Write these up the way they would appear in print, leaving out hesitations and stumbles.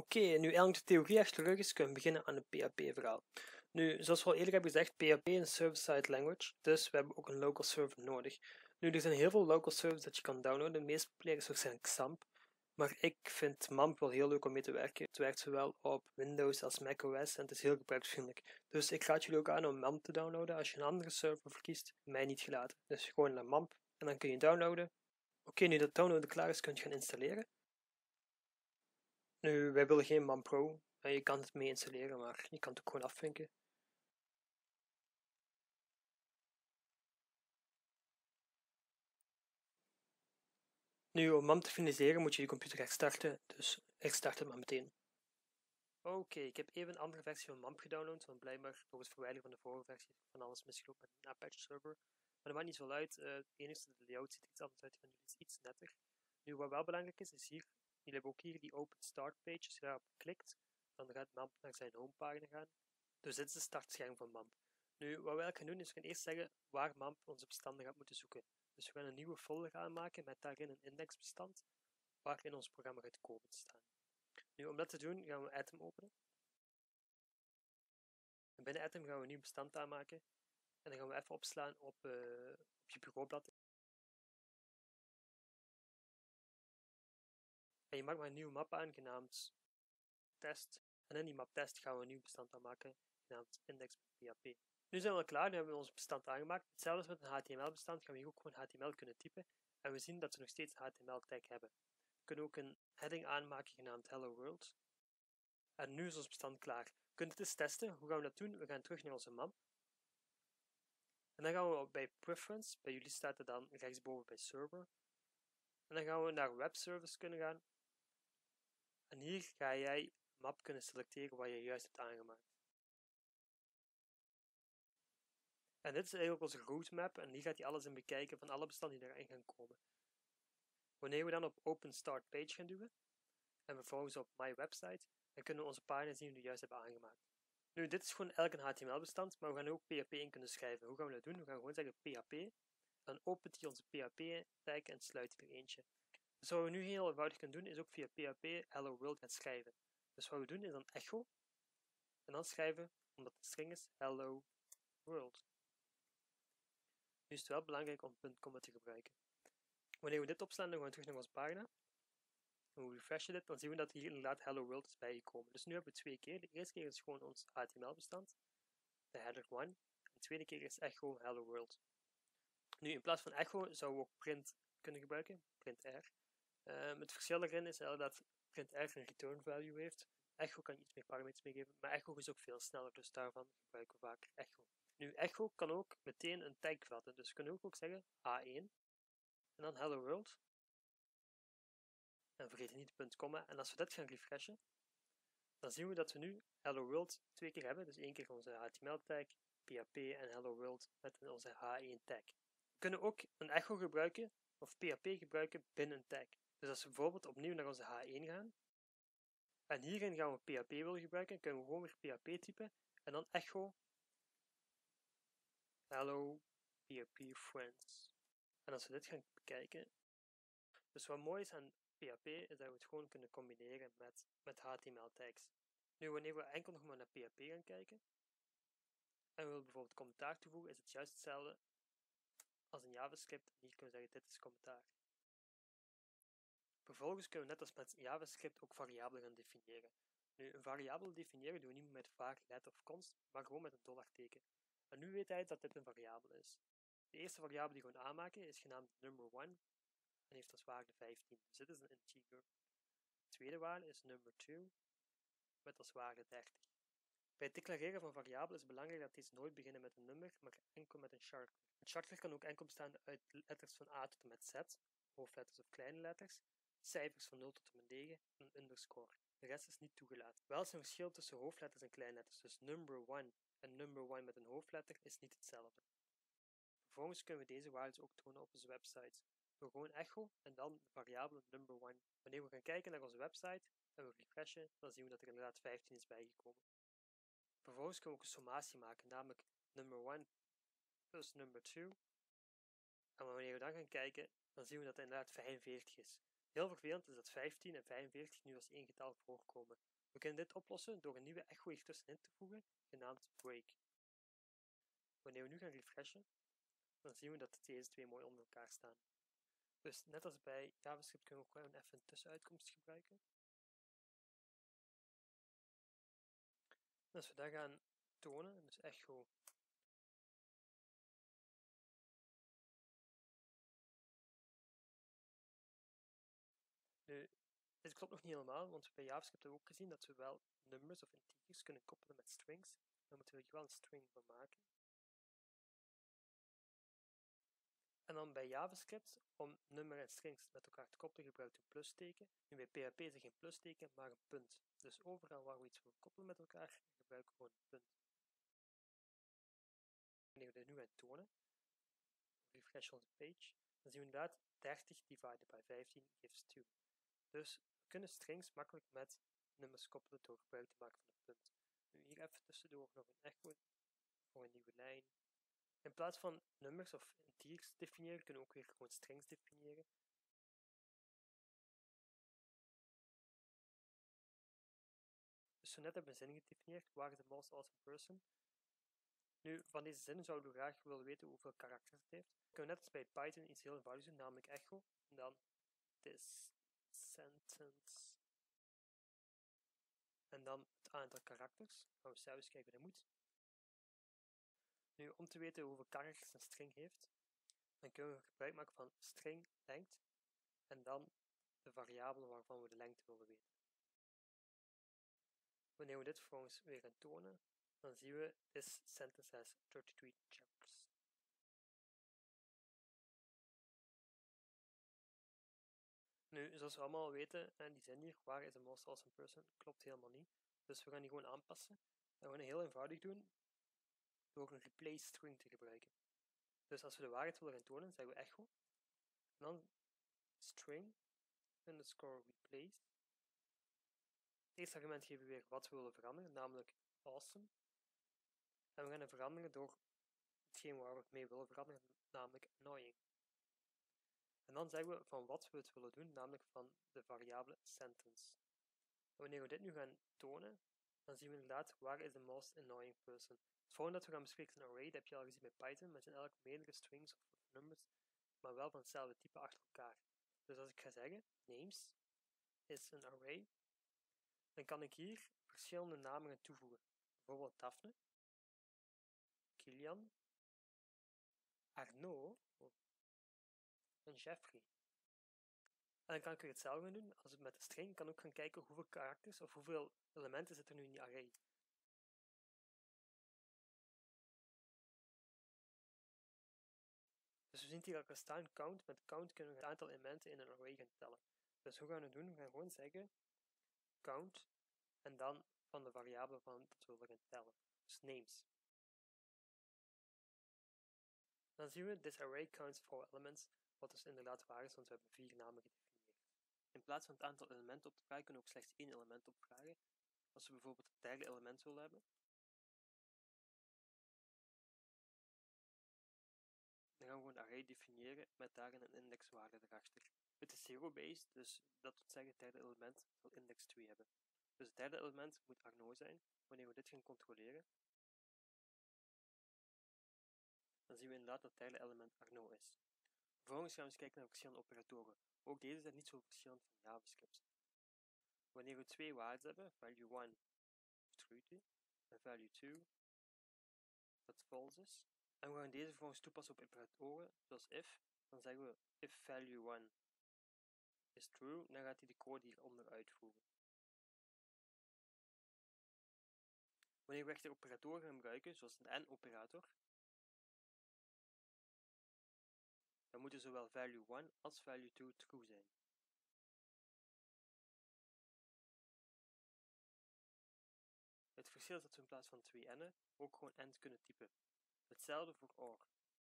Oké, nu eigenlijk de theorie achter de rug is, kunnen we beginnen aan een PHP-verhaal. Nu, zoals we al eerder hebben gezegd, PHP is een server-side language, dus we hebben ook een local server nodig. Nu, er zijn heel veel local servers dat je kan downloaden. De meest populaire is waarschijnlijk XAMPP, maar ik vind MAMP wel heel leuk om mee te werken. Het werkt zowel op Windows als macOS en het is heel gebruiksvriendelijk. Dus ik raad jullie ook aan om MAMP te downloaden. Als je een andere server verkiest, mij niet gelaten. Dus gewoon naar MAMP en dan kun je downloaden. Oké, nu dat downloaden klaar is, kun je gaan installeren. Nu, wij willen geen MAMP Pro. Je kan het mee installeren, maar je kan het ook gewoon afvinken. Nu, om MAMP te finaliseren moet je je computer herstarten, dus herstart het maar meteen. Oké, ik heb even een andere versie van MAMP gedownload, want blijkbaar door het verwijderen van de vorige versie van alles misgelopen met een Apache server. Maar dat maakt niet zo uit, het enige, de layout ziet er iets anders uit, van jullie is iets netter. Nu, wat wel belangrijk is hier, jullie hebben ook hier die Open Start page, als je daarop klikt, dan gaat MAMP naar zijn homepagina gaan. Dus dit is de startscherm van MAMP. Nu, wat wij gaan doen is, we gaan eerst zeggen waar MAMP onze bestanden gaat moeten zoeken. Dus we gaan een nieuwe folder aanmaken met daarin een indexbestand, waarin ons programma gaat komen te staan. Nu, om dat te doen, gaan we Atom openen. En binnen Atom gaan we een nieuw bestand aanmaken. En dan gaan we even opslaan op je bureaublad. En je maakt maar een nieuwe map aan, genaamd test. En in die map test gaan we een nieuw bestand aanmaken, genaamd index.php. Nu zijn we al klaar, nu hebben we ons bestand aangemaakt. Hetzelfde als met een HTML-bestand gaan we hier ook gewoon HTML kunnen typen. En we zien dat we nog steeds een HTML-tag hebben. We kunnen ook een heading aanmaken genaamd Hello World. En nu is ons bestand klaar. We kunnen het eens testen. Hoe gaan we dat doen? We gaan terug naar onze map. En dan gaan we bij Preference. Bij jullie staat het dan rechtsboven bij Server. En dan gaan we naar Web Service kunnen gaan. En hier ga jij een map kunnen selecteren wat je juist hebt aangemaakt. En dit is eigenlijk onze roadmap. En hier gaat hij alles in bekijken van alle bestanden die erin gaan komen. Wanneer we dan op Open Start Page gaan duwen, en vervolgens op My Website, dan kunnen we onze pagina zien die we juist hebben aangemaakt. Nu, dit is gewoon elk een HTML-bestand, maar we gaan er ook PHP in kunnen schrijven. Hoe gaan we dat doen? We gaan gewoon zeggen PHP. Dan opent hij onze PHP-tag en sluit hij er eentje. Dus wat we nu heel eenvoudig kunnen doen, is ook via PHP Hello World gaan schrijven. Dus wat we doen, is dan echo. En dan schrijven, omdat het string is, Hello World. Nu is het wel belangrijk om .comma te gebruiken. Wanneer we dit opslaan, dan gaan we terug naar onze pagina. En we refreshen dit, dan zien we dat hier inderdaad Hello World is bijgekomen. Dus nu hebben we 2 keer. De eerste keer is gewoon ons HTML-bestand, de header 1. En de tweede keer is echo Hello World. Nu, in plaats van echo zouden we ook print kunnen gebruiken, print R. Het verschil daarin is dat print R een return value heeft. Echo kan iets meer parameters meegeven, maar echo is ook veel sneller, dus daarvan gebruiken we vaker echo. Nu, echo kan ook meteen een tag vatten, dus we kunnen ook zeggen A1 en dan Hello World. En vergeet niet de .comma. En als we dit gaan refreshen, dan zien we dat we nu Hello World 2 keer hebben. Dus 1 keer onze HTML tag, PHP en Hello World met onze H1 tag. We kunnen ook een echo gebruiken of PHP gebruiken binnen een tag. Dus als we bijvoorbeeld opnieuw naar onze H1 gaan en hierin gaan we PHP willen gebruiken, kunnen we gewoon weer PHP typen en dan echo Hello PHP Friends. En als we dit gaan bekijken, dus wat mooi is aan PHP is dat we het gewoon kunnen combineren met HTML tags. Nu, wanneer we enkel nog maar naar PHP gaan kijken en we willen bijvoorbeeld commentaar toevoegen, is het juist hetzelfde als in JavaScript. Hier kunnen we zeggen, dit is commentaar. Vervolgens kunnen we net als met JavaScript ook variabelen gaan definiëren. Nu, een variabele definiëren doen we niet met var, let of const, maar gewoon met een dollarteken. En nu weet hij dat dit een variabele is. De eerste variabele die we gaan aanmaken is genaamd number1 en heeft als waarde 15. Dus dit is een integer. De tweede waarde is number2 met als waarde 30. Bij het declareren van variabelen is het belangrijk dat deze nooit beginnen met een nummer, maar enkel met een character. Een character kan ook enkel bestaan uit letters van A tot en met Z, hoofdletters of kleine letters, cijfers van 0 tot en met 9 en een underscore. De rest is niet toegelaten. Wel is er een verschil tussen hoofdletters en kleinletters, dus number1 en number1 met een hoofdletter is niet hetzelfde. Vervolgens kunnen we deze waarden ook tonen op onze website. Door gewoon echo en dan de variabele number1. Wanneer we gaan kijken naar onze website en we refreshen, dan zien we dat er inderdaad 15 is bijgekomen. Vervolgens kunnen we ook een sommatie maken, namelijk number1 plus number2. En wanneer we dan gaan kijken, dan zien we dat het inderdaad 45 is. Heel vervelend is dat 15 en 45 nu als één getal voorkomen. We kunnen dit oplossen door een nieuwe echo hier tussenin te voegen, genaamd break. Wanneer we nu gaan refreshen, dan zien we dat deze twee mooi onder elkaar staan. Dus net als bij JavaScript kunnen we ook gewoon even een tussenuitkomst gebruiken. En als we dat gaan tonen, dus echo nu, dit klopt nog niet helemaal, want bij JavaScript hebben we ook gezien dat we wel numbers of integers kunnen koppelen met strings. Daar moeten we hier wel een string van maken. En dan bij JavaScript, om nummer en strings met elkaar te koppelen, gebruikt een plusteken. Nu bij PHP is er geen plusteken, maar een punt. Dus overal waar we iets willen koppelen met elkaar, gebruiken we gewoon een punt. Wanneer we dit nu gaan tonen, refresh onze page, dan zien we inderdaad 30 divided by 15 gives 2. Dus we kunnen strings makkelijk met nummers koppelen door gebruik te maken van een punt. Nu hier even tussendoor nog een echo voor een nieuwe lijn. In plaats van nummers of integers definiëren, kunnen we ook weer gewoon strings definiëren. Dus zo net hebben we een zin gedefinieerd, waar is the most awesome person? Nu, van deze zin zouden we graag willen weten hoeveel karakters het heeft. We kunnen net als bij Python iets heel eenvoudigs doen, namelijk echo, en dan this sentence, en dan het aantal karakters. Gaan we zelf eens kijken hoe dat moet. Nu, om te weten hoeveel karakters een string heeft, dan kunnen we gebruik maken van string length, en dan de variabele waarvan we de lengte willen weten. Wanneer we dit vervolgens weer gaan tonen, dan zien we this sentence has 33 chapters. Nu, zoals we allemaal weten, die zin hier, waar is the most awesome person, klopt helemaal niet. Dus we gaan die gewoon aanpassen. En we gaan het heel eenvoudig doen door een replace string te gebruiken. Dus als we de waarheid willen gaan tonen, zeggen we echo. En dan string underscore replace. Het eerste argument geven we weer wat we willen veranderen, namelijk awesome. En we gaan het veranderen door hetgeen waar we het mee willen veranderen, namelijk annoying. En dan zeggen we van wat we het willen doen, namelijk van de variabele sentence. En wanneer we dit nu gaan tonen, dan zien we inderdaad waar is the most annoying person. Het volgende dat we gaan bespreken is een array, dat heb je al gezien bij Python, maar het zijn eigenlijk meerdere strings of numbers, maar wel van hetzelfde type achter elkaar. Dus als ik ga zeggen, names is een array, dan kan ik hier verschillende namen gaan toevoegen. Bijvoorbeeld Daphne, Kilian, Arnaud en Jeffrey. En dan kan ik weer hetzelfde gaan doen. Als ik met de string kan ook gaan kijken hoeveel karakters of hoeveel elementen zitten er nu in die array. Dus we zien hier al staan count. Met count kunnen we het aantal elementen in een array gaan tellen. Dus hoe gaan we het doen? We gaan gewoon zeggen count en dan van de variabele van dat we willen gaan tellen. Dus names. Dan zien we this array counts 4 elements, wat dus inderdaad waar is, want we hebben 4 namen gedefinieerd. In plaats van het aantal elementen op te vragen, kunnen we ook slechts 1 element opvragen. Als we bijvoorbeeld het derde element willen hebben, dan gaan we gewoon een array definiëren met daarin een indexwaarde erachter. Het is zero-based, dus dat wil zeggen het derde element zal index 2 hebben. Dus het derde element moet Arnaud zijn. Wanneer we dit gaan controleren, dan zien we inderdaad dat het derde element Arnaud is. Vervolgens gaan we eens kijken naar verschillende operatoren. Ook deze zijn niet zo verschillend van JavaScript. Wanneer we twee waarden hebben, value 1 true en value 2 dat false is, en we gaan deze vervolgens toepassen op operatoren, zoals if, dan zeggen we if value 1 is true, dan gaat hij de code hieronder uitvoeren. Wanneer we echter operatoren gaan gebruiken, zoals een AND-operator, dan moeten zowel value 1 als value 2 true zijn. Het verschil is dat we in plaats van 2 n'en ook gewoon AND kunnen typen. Hetzelfde voor OR.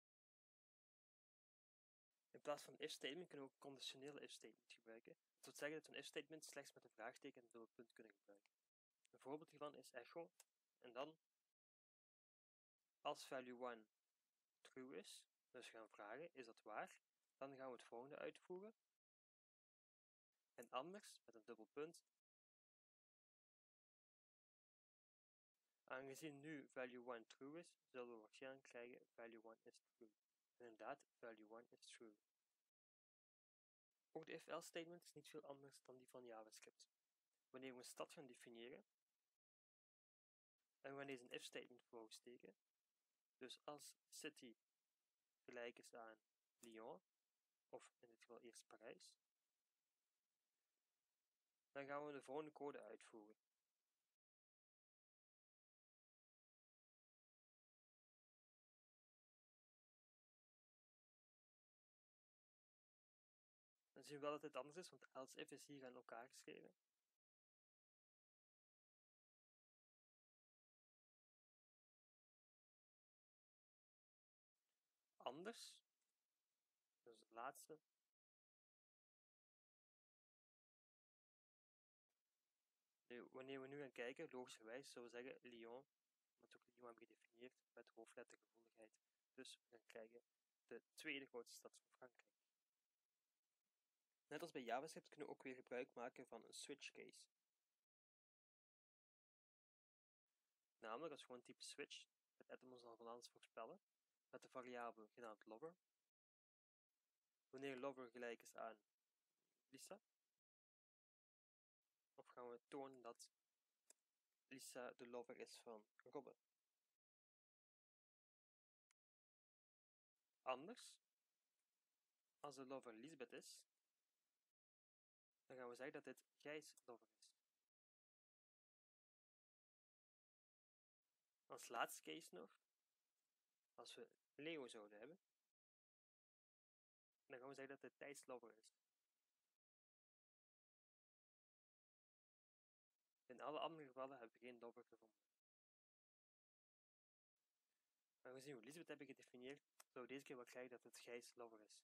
In plaats van een if-statement kunnen we ook een conditionele if-statement gebruiken. Dat wil zeggen dat we een if-statement slechts met een vraagteken en een dubbele punt kunnen gebruiken. Een voorbeeld hiervan is echo, en dan als value 1 true is, dus we gaan vragen, is dat waar? Dan gaan we het volgende uitvoeren. En anders, met een dubbel punt. Aangezien nu value 1 true is, zullen we waarschijnlijk krijgen value 1 is true. En inderdaad, value 1 is true. Ook de if-else statement is niet veel anders dan die van JavaScript. Wanneer we een stad gaan definiëren, en we gaan deze een if statement voor steken, dus als city gelijk is aan Lyon, of in dit geval eerst Parijs, dan gaan we de volgende code uitvoeren. Dan zien we wel dat dit anders is, want else if is hier aan elkaar geschreven. Anders, dus de laatste, nu, wanneer we nu gaan kijken, logischerwijs zullen we zeggen Lyon, want ook Lyon hebben we gedefinieerd met hoofdlettergevoeligheid. Dus we gaan krijgen de tweede grootste stad van Frankrijk. Net als bij JavaScript kunnen we ook weer gebruik maken van een switch case. Namelijk als we gewoon type switch, het Atoms al van alles voorspellen, met de variabele genaamd lover. Wanneer lover gelijk is aan Lisa, of gaan we tonen dat Lisa de lover is van Robbe. Anders, als de lover Lisbeth is, dan gaan we zeggen dat dit Gijs lover is. Als laatste case nog, als we Leo zouden hebben, dan gaan we zeggen dat dit Thijs lover is. In alle andere gevallen hebben we geen lover gevonden. Aangezien we Lisbeth hebben gedefinieerd, zouden we deze keer wel krijgen dat het Gijs lover is.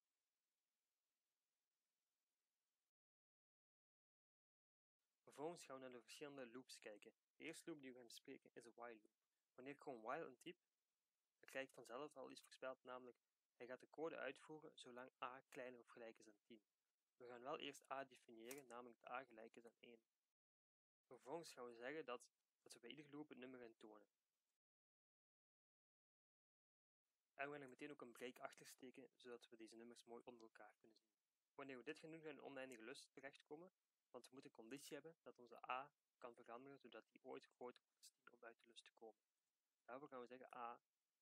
Vervolgens gaan we naar de verschillende loops kijken. De eerste loop die we gaan bespreken is een while loop. Wanneer ik gewoon while intyp, dan krijg ik vanzelf al iets voorspeld, namelijk hij gaat de code uitvoeren zolang a kleiner of gelijk is dan 10. We gaan wel eerst a definiëren, namelijk dat a gelijk is aan 1. Vervolgens gaan we zeggen dat we bij iedere loop het nummer gaan tonen. En we gaan er meteen ook een break achter steken, zodat we deze nummers mooi onder elkaar kunnen zien. Wanneer we dit gaan doen, gaan we in oneindige lust terechtkomen, want we moeten een conditie hebben dat onze a kan veranderen, zodat die ooit groter wordt dan 10 om uit de lust te komen. Daarvoor gaan we zeggen a++.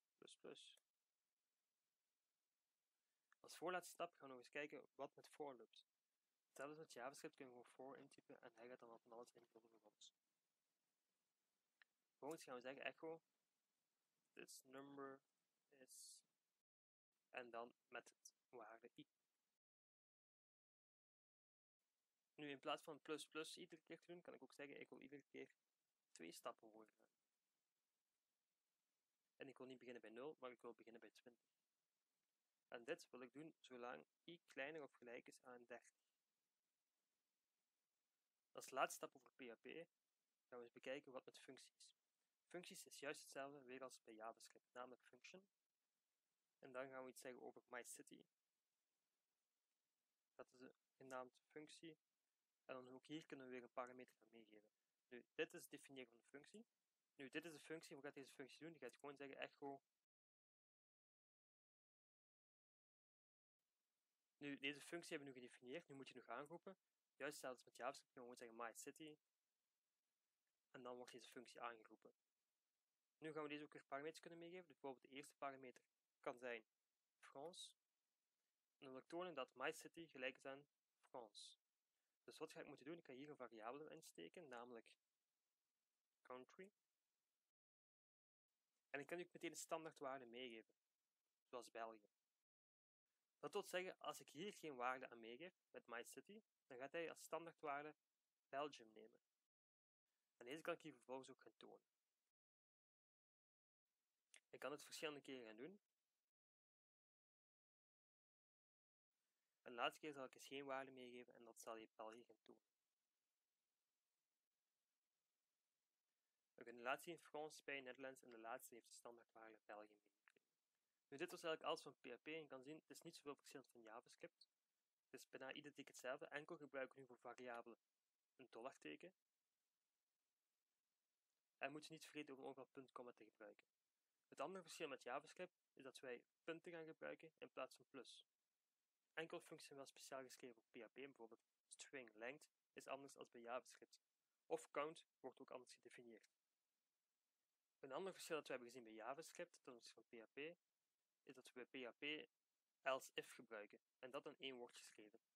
Als voorlaatste stap gaan we nog eens kijken wat met for loops. Hetzelfde met JavaScript kunnen we gewoon for intypen en hij gaat dan van alles invullen voor ons. Vervolgens gaan we zeggen echo this number is en dan met het waarde i. Nu in plaats van plus plus iedere keer te doen, kan ik ook zeggen ik wil iedere keer 2 stappen voorgaan. En ik wil niet beginnen bij 0, maar ik wil beginnen bij 20. En dit wil ik doen zolang i kleiner of gelijk is aan 30. Als laatste stap over PHP gaan we eens bekijken wat met functies. Functies is juist hetzelfde weer als bij JavaScript, namelijk function. En dan gaan we iets zeggen over myCity. Dat is een genaamd functie. En dan ook hier kunnen we weer een parameter gaan meegeven. Nu, dit is het definiëren van de functie. Nu, dit is de functie. Wat gaat deze functie doen? Die gaat gewoon zeggen echo. Nu, deze functie hebben we nu gedefinieerd. Nu moet je nog aanroepen. Juist hetzelfde als met JavaScript. Je gewoon zeggen myCity. En dan wordt deze functie aangeroepen. Nu gaan we deze ook weer parameters kunnen meegeven. Dus bijvoorbeeld de eerste parameter kan zijn France. En dan wil ik tonen dat myCity gelijk is aan France. Dus wat ga ik moeten doen? Ik ga hier een variabele insteken, namelijk country. En ik kan ook meteen een standaardwaarde meegeven, zoals België. Dat wil zeggen, als ik hier geen waarde aan meegeef met myCity, dan gaat hij als standaardwaarde Belgium nemen. En deze kan ik hier vervolgens ook gaan tonen. Ik kan het verschillende keren gaan doen. En de laatste keer zal ik eens geen waarde meegeven en dat zal je België gaan tonen. We kunnen laten zien France, Spain, Netherlands en de laatste heeft de standaardwaarde België meegekregen. Nu, dit was eigenlijk alles van PHP en je kan zien, het is niet zoveel verschillend van JavaScript. Dus bijna identiek hetzelfde, enkel gebruiken we nu voor variabelen een dollarteken. En moet je niet vergeten om overal punt, komma te gebruiken. Het andere verschil met JavaScript is dat wij punten gaan gebruiken in plaats van plus. Enkele functies zijn wel speciaal geschreven voor PHP, bijvoorbeeld string length is anders dan bij JavaScript. Of count wordt ook anders gedefinieerd. Een ander verschil dat we hebben gezien bij JavaScript ten opzichte van PHP is dat we bij PHP else if gebruiken en dat in één woord geschreven.